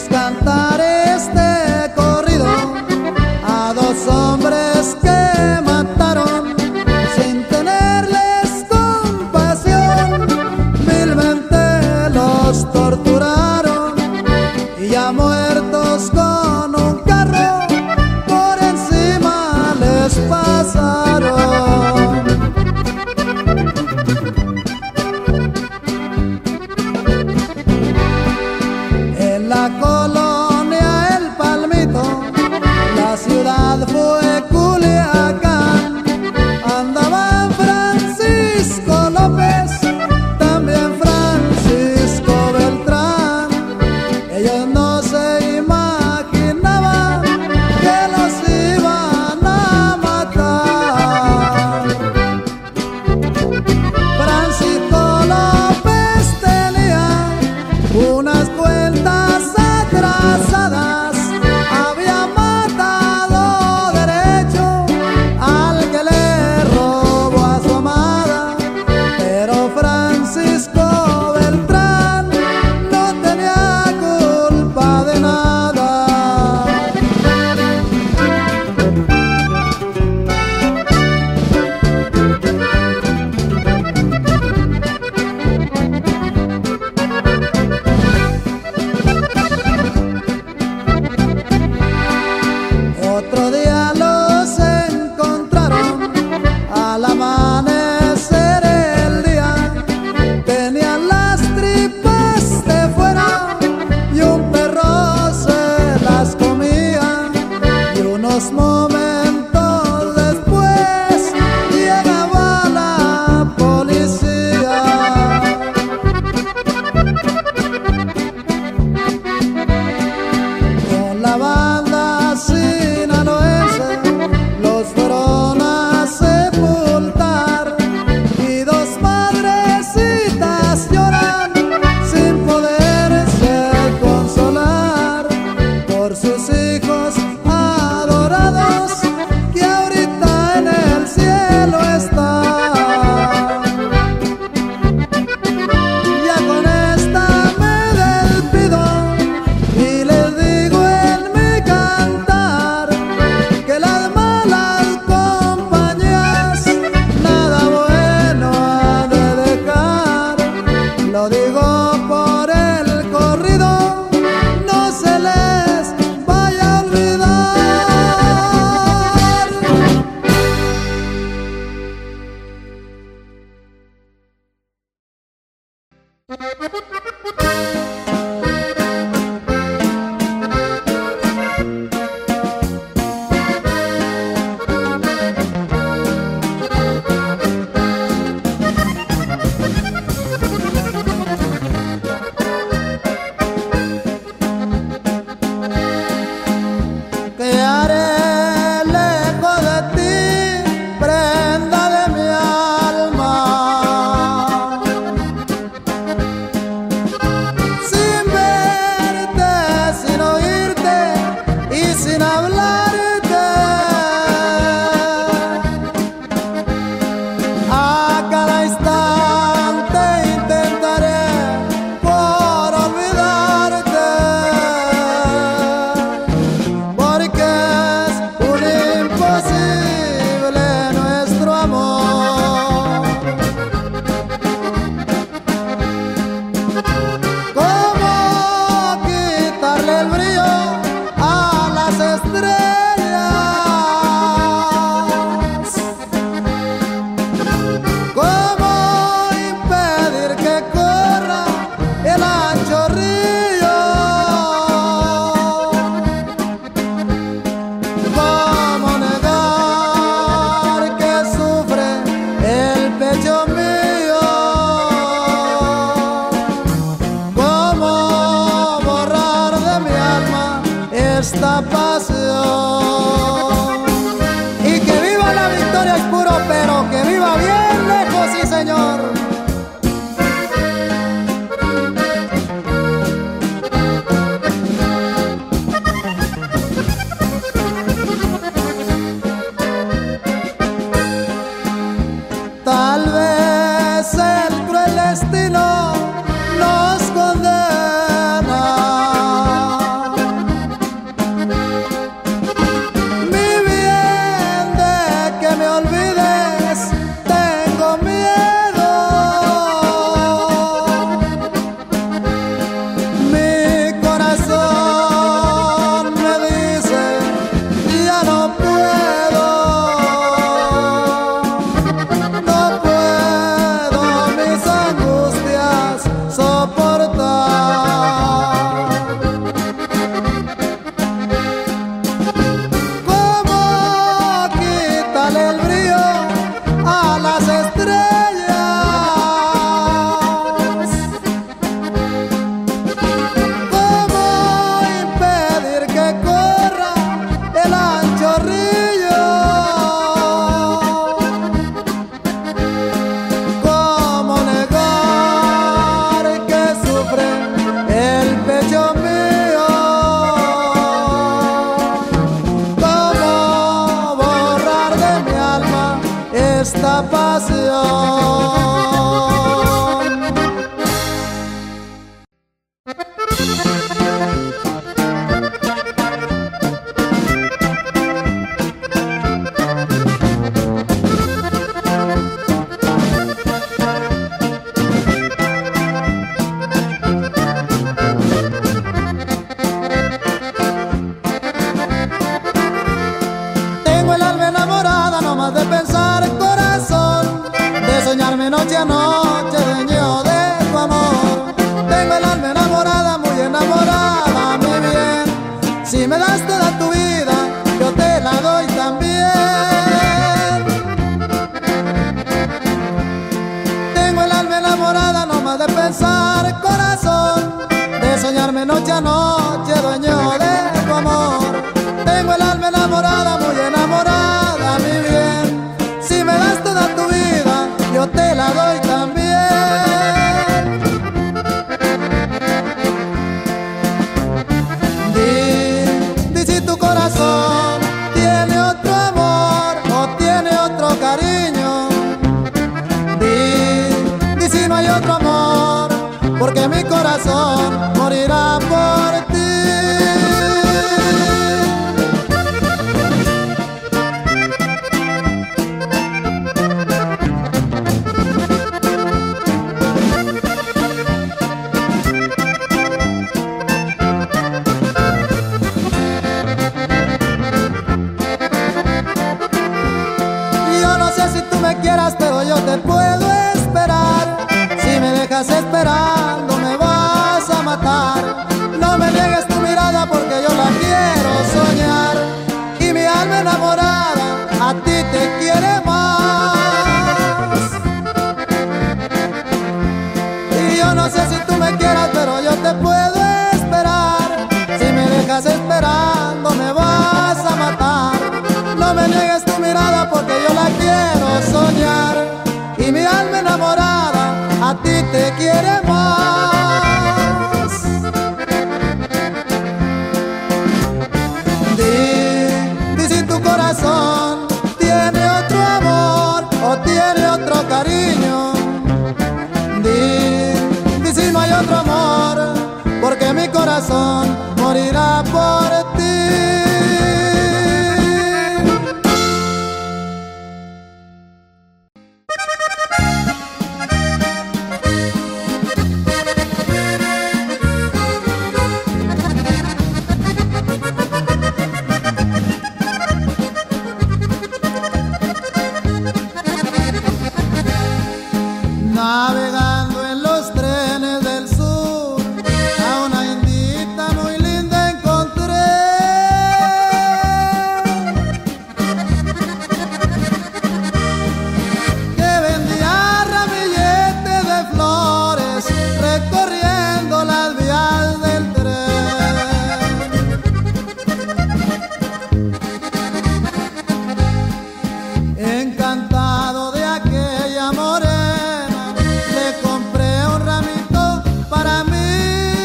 cantar este corrido a dos hombres que mataron sin tenerles compasión. Vilmente los torturaron y ya muertos con un carro por encima les pasaron. En la colonia El Palmito, la ciudad fue Culiacán, andaban Francisco López, también Francisco Beltrán. Ellos no se imaginaban que los iban a matar. Francisco López tenía unas cuentas atrasadas, había matado derecho al que le robó a su amada, pero Francisco Beltrán no tenía culpa de nada. Otro día los encontraron al amanecer el día, tenían las tripas de fuera y un perro se las comía, y unos momentos después llegaba la policía. Con la banda sinaloense los fueron a sepultar, y dos madrecitas lloran sin poderse consolar por sus hijos adorados que ahorita en el cielo están. Ya con esta me despido y les digo en mi cantar que las malas compañías nada bueno han de dejar. Lo digo por el corrido, no se les vaya a olvidar. Que haré lejos de ti, prenda de mi alma, sin verte, sin oírte y sin hablarte. A cada instante intentaré por olvidarte, porque es un imposible nuestro amor. ¿Cómo quitarle el brillo a las estrellas? ¿Cómo impedir que corra el ancho río? ¿Cómo negar que sufre el pecho mío? ¿Cómo borrar de mi alma esta pasión? Y que viva la victoria es puro, pero que viva bien lejos, sí señor. Tal vez el cruel destino nos condena esa pasión. De pensar, corazón, de soñarme noche a noche, dueño de tu amor. Tengo el alma enamorada, muy enamorada, mi bien. Si me das toda tu vida, yo te la doy también. Tengo el alma enamorada, no más de pensar, corazón, de soñarme noche a noche, dueño de tu amor. Tengo el alma enamorada, muy enamorada, mi bien. Si me das toda tu vida, yo te la doy también. Di si tu corazón tiene otro amor o tiene otro cariño. Di si no hay otro amor, porque mi corazón morirá por ti. Pero yo te puedo esperar. Si me dejas esperando me vas a matar. No me niegues tu mirada porque yo la quiero soñar. Y mi alma enamorada a ti te quiere más. Y yo no sé si tú me quieras, pero yo te puedo esperar. Si me dejas esperando me vas a matar. No me niegues tu mirada porque yo la quiero soñar. Y mi alma enamorada a ti te quiere más. Di si tu corazón tiene otro amor o tiene otro cariño. Di si no hay otro amor, porque mi corazón morirá por ti. Navegando en los trenes del sur, a una indita muy linda encontré. Que vendía ramilletes de flores, recorriendo las vías del tren. Encantado de aquella morena, le compré un ramito para mí.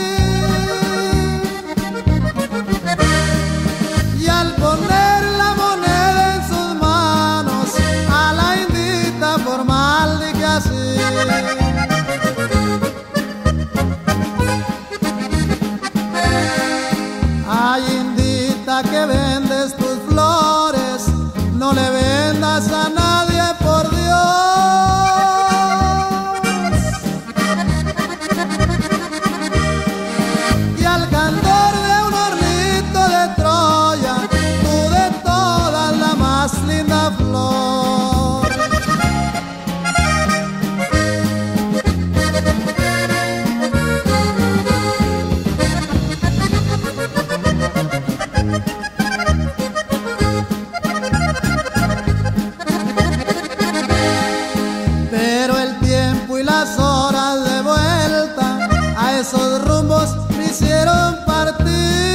Y al poner la moneda en sus manos, a la indita formal dije así: ay, indita, que vendes tus flores, no le vendas a nadie, por Dios. Y al candor de un hornito de Troya, tú de todas la más linda flor. Pero el tiempo y las horas de vuelta a esos rumbos me hicieron partir.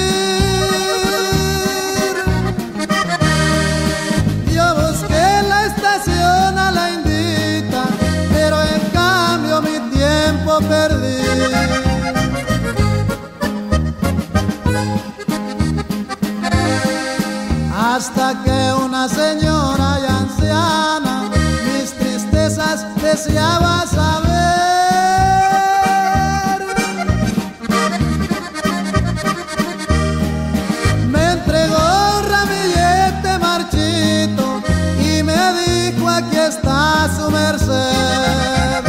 Yo busqué en la estación a la indita, pero en cambio mi tiempo perdí. Hasta que una señora ya anciana, mis deseaba saber. Me entregó un ramillete marchito y me dijo: aquí está su merced.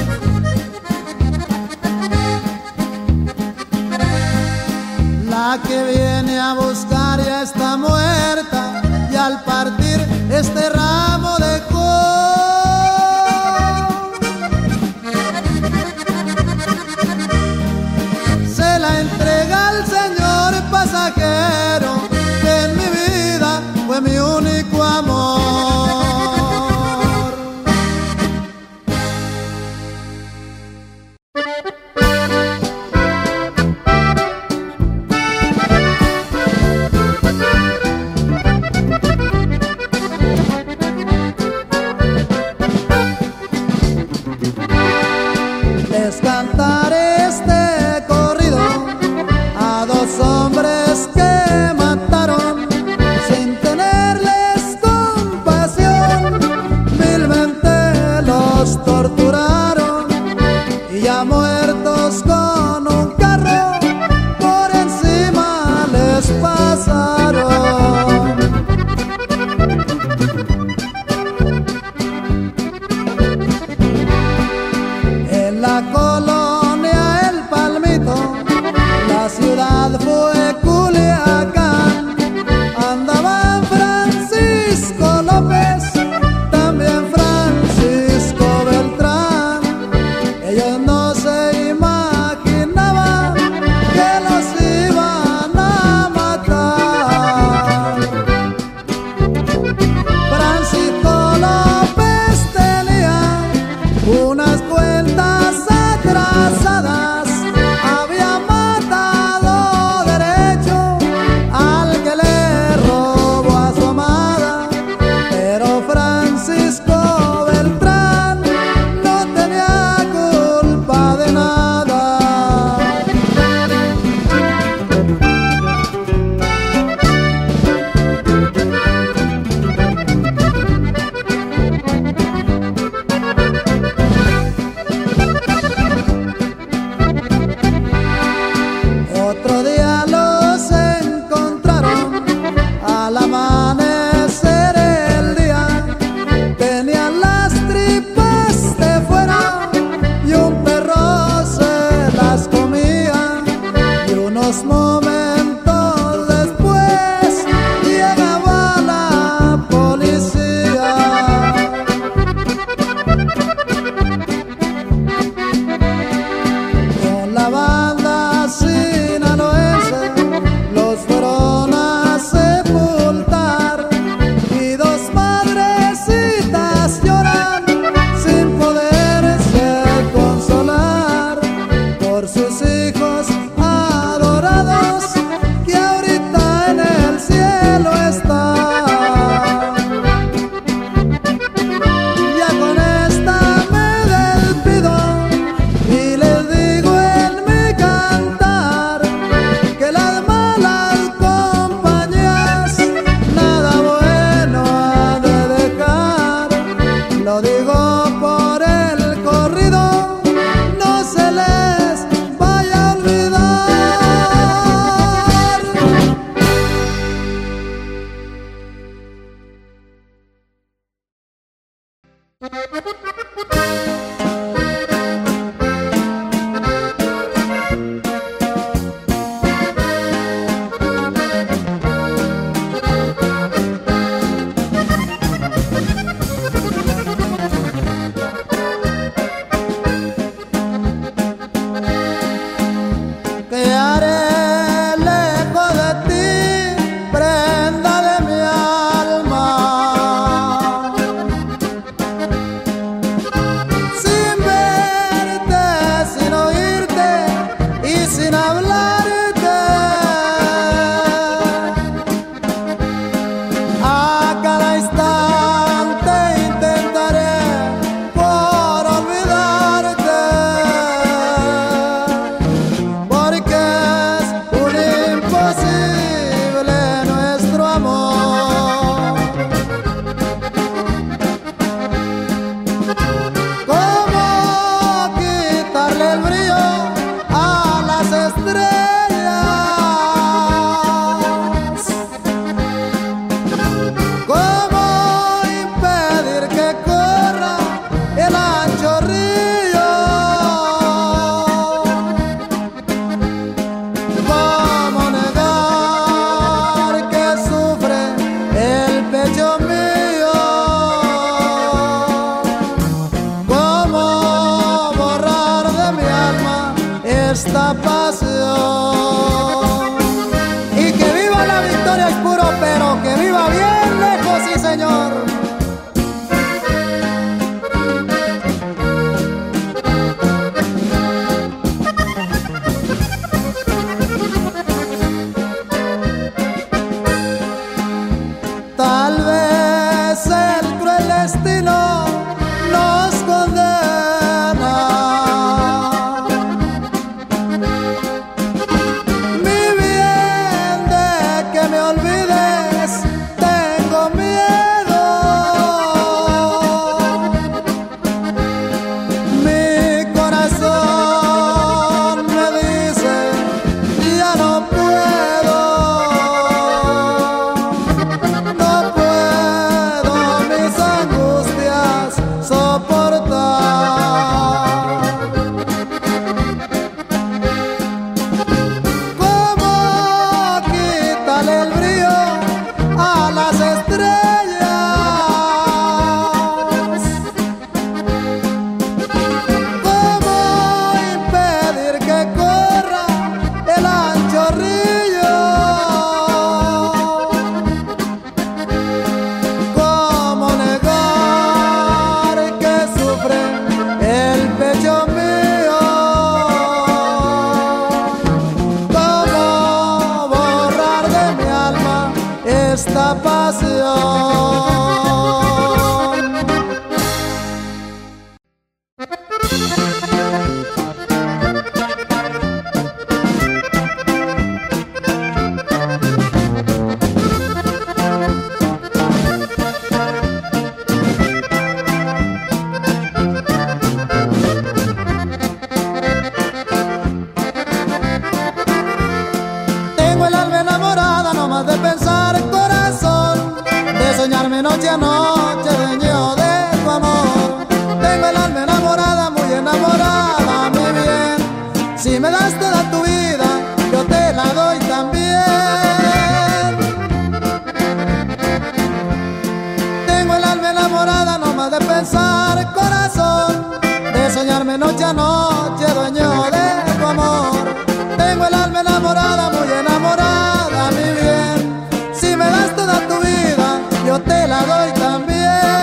La que viene a buscar ya está muerta, y al partir este ramo dejó. Se la entrega al señor pasajero, que en mi vida fue mi único amor. Les cantaré este corrido a dos hombres que mataron sin tenerles compasión. Vilmente los torturaron y ya muertos con un carro por encima les pasaron. En la colonia El Palmito, la ciudad fue Culiacán, andaba Francisco López, también Francisco Beltrán. Ellos no se imaginaban que los iban a matar. Francisco López tenía unas cuentas atrasadas, había matado derecho al que le robó a su amada, pero Francisco Beltrán no tenía culpa de nada. Otro día los encontraron al amanecer el día. Tenían las tripas de fuera y un perro se las comía. Y unos momentos después llegaba la policía. Con la banda sinaloense los fueron a sepultar, y dos madrecitas lloran sin poderse consolar por sus hijos adorados que ahorita en el cielo están. Ya con esta me despido y les digo en mi cantar que las malas compañías nada bueno han de dejar. Lo digo por el corrido, no se les vaya a olvidar. ¿Qué haré lejos de ti, prenda de mi alma? Sin verte, sin oírte y sin hablarte, a cada instante intentaré por olvidarte, porque es un imposible nuestro amor. señor. Tal vez el cruel destino nos condena. Mi bien, de que me olvides, tengo miedo. Mi corazón me dice, ya no puedo. No puedo mis angustias soportar. ¿Cómo quitarle el brillo a las estrellas? ¿Cómo impedir que corra el ancho río? ¿Cómo negar que sufre el pecho mío? ¿Cómo borrar de mi alma esta pasión? Tengo el alma enamorada nomás de pensar, corazón, de soñarme noche a noche, dueño de tu amor. Tengo el alma enamorada, muy enamorada, mi bien. Si me das toda tu vida, yo te la doy también. Tengo el alma enamorada nomás de pensar, corazón, de soñarme noche a noche, dueño de tu amor. Tengo el alma enamorada, muy enamorada, mi bien. Si me das toda tu vida, yo te la doy también.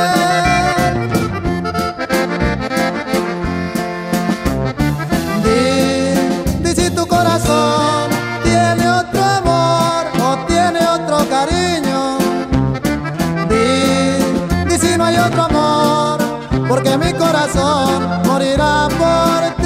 Di si tu corazón tiene otro amor o tiene otro cariño. Di si no hay otro amor, porque mi corazón morirá por ti.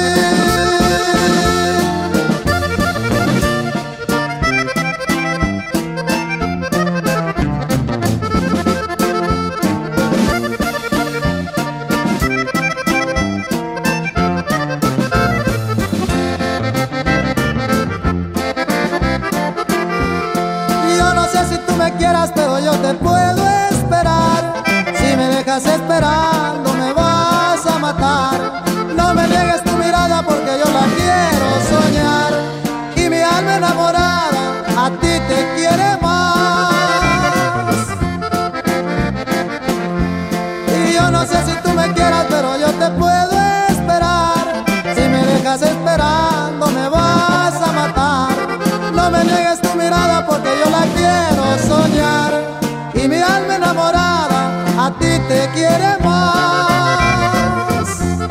Yo no sé si tú me quieras, pero yo te puedo esperar. Si me dejas esperando, me vas a matar. No me niegues tu mirada, porque yo la quiero soñar. Y mi alma enamorada a ti te quiere más. Y yo no sé si tú me quieras, pero yo te puedo esperar. Si me dejas esperando, me vas a matar. No me niegues tu mirada, porque yo la quiero soñar. Y mi alma enamorada a ti te quiere más.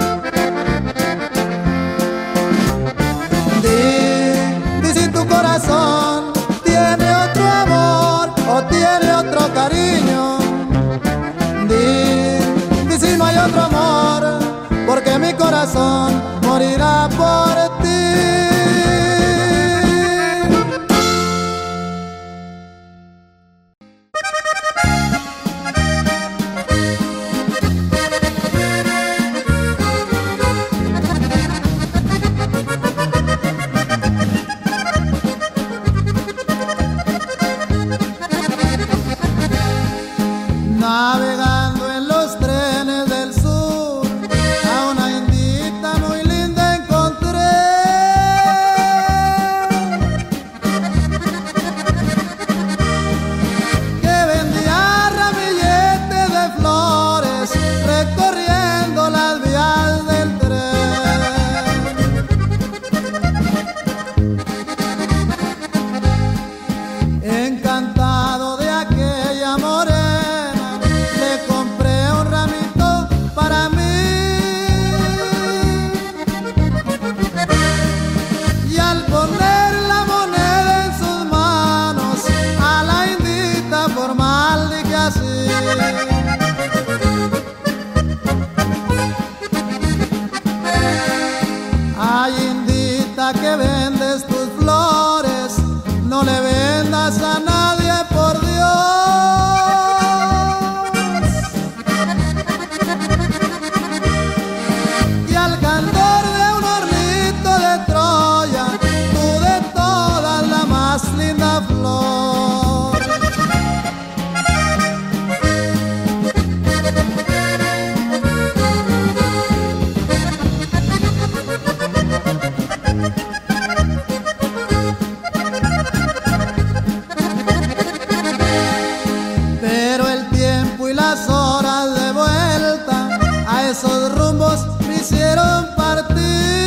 Di si tu corazón tiene otro amor o tiene otro cariño. Di si no hay otro amor, porque mi corazón morirá por ti. Navegando en los trenes del sur, a una indita muy linda encontré. le vendas a nadie, por Dios. Y al candor de un hornito de Troya, tú de todas la más linda flor. Pero el tiempo y las horas de vuelta a esos rumbos me hicieron partir.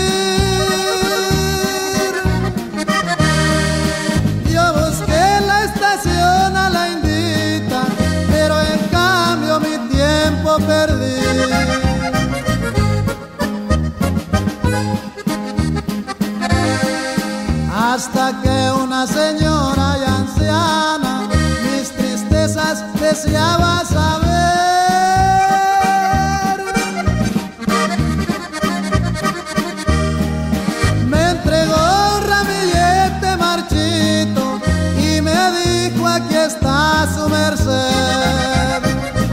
Yo busqué en la estación a la Indita, pero en cambio mi tiempo perdí. Hasta que una señora ya anciana mis tristezas deseaba saber. Me entregó un ramillete marchito y me dijo: aquí está su merced.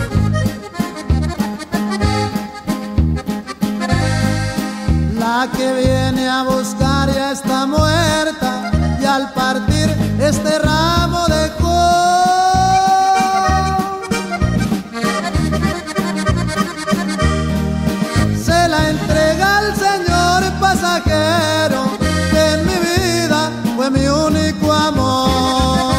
La que viene a buscar ya está muerta, y al partir este ramo dejó. Se la entrega al señor pasajero, que en mi vida fue mi único amor.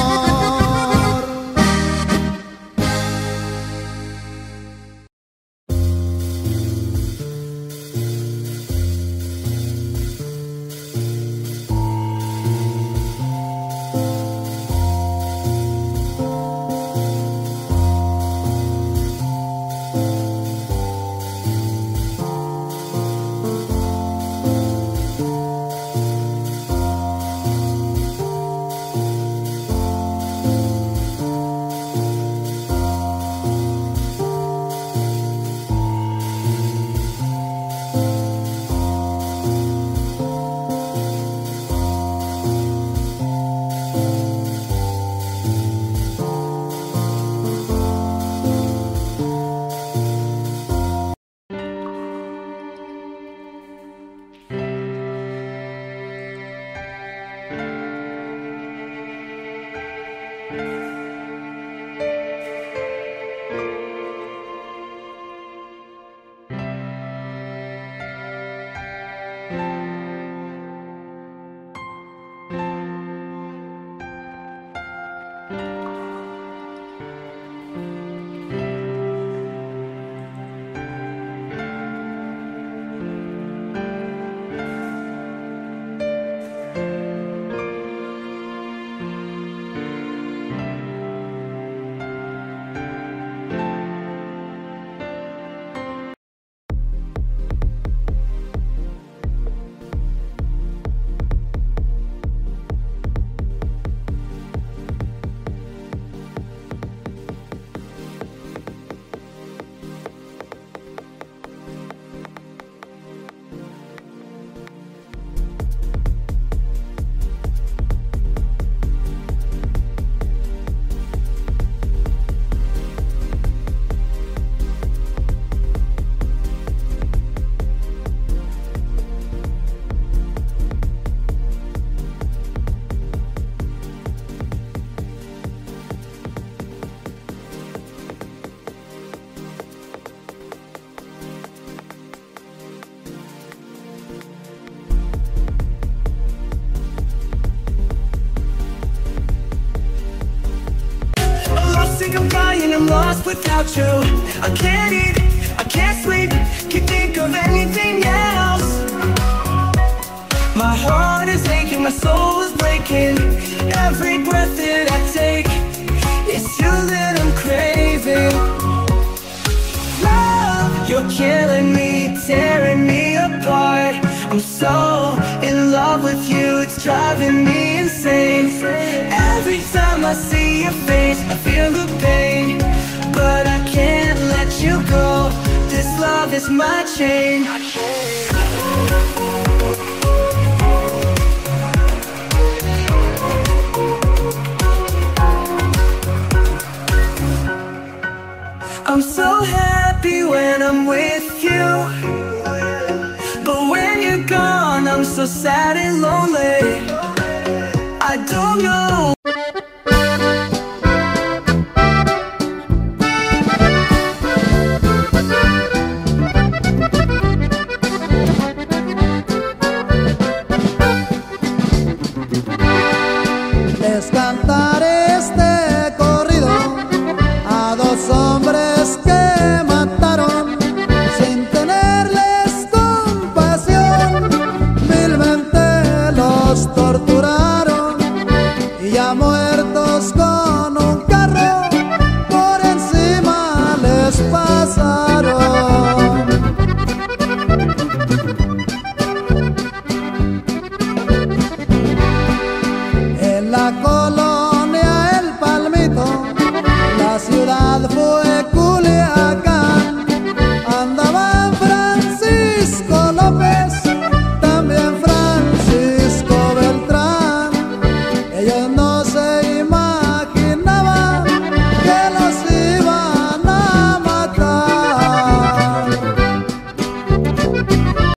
I'm lost without you. I can't eat, I can't sleep, can't think of anything else. My heart is aching, my soul is breaking. Every breath that I take, it's you that I'm craving. Love, you're killing me, tearing me apart. I'm so in love with you, it's driving me insane. Every time I see your face, I feel the pain, but I can't let you go. This love is my chain. I'm with you. But when you're gone, I'm so sad and lonely. I don't know. Les cantaré este corrido a dos hombres que mataron sin tenerles compasión. Vilmente los torturaron y ya muertos con un carro por encima les pasaron. En la